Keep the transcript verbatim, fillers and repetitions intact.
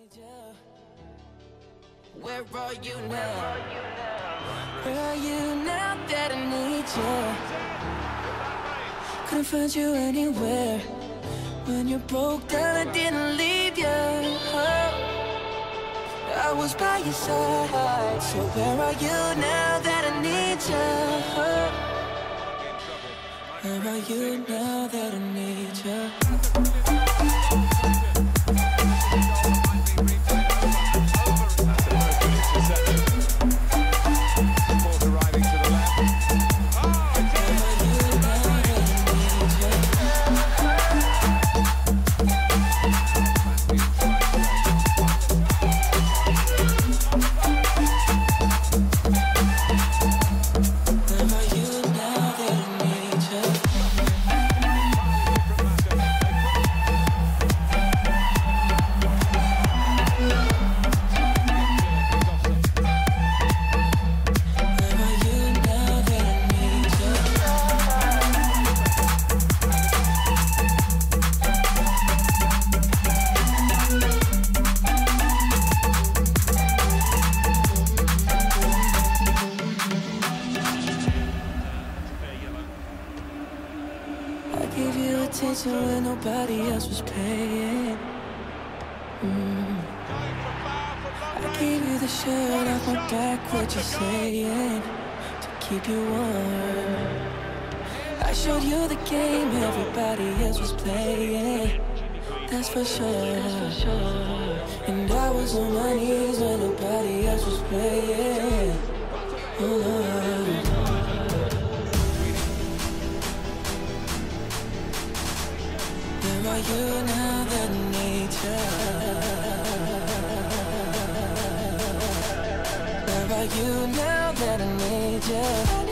Where are you now? Where are you now that I need you? Couldn't find you anywhere. When you broke down, I didn't leave you. Oh, I was by your side. So where are you now that I need you? Oh, where are you now that I need you? Gave you attention when nobody else was paying. mm. I gave you the shirt off my back, what you saying? To keep you warm. I showed you the game everybody else was playing. That's for sure. And I was on my knees when nobody else was playing. Oh, Lord. Where are you now that I need you? Where are you now that I need you?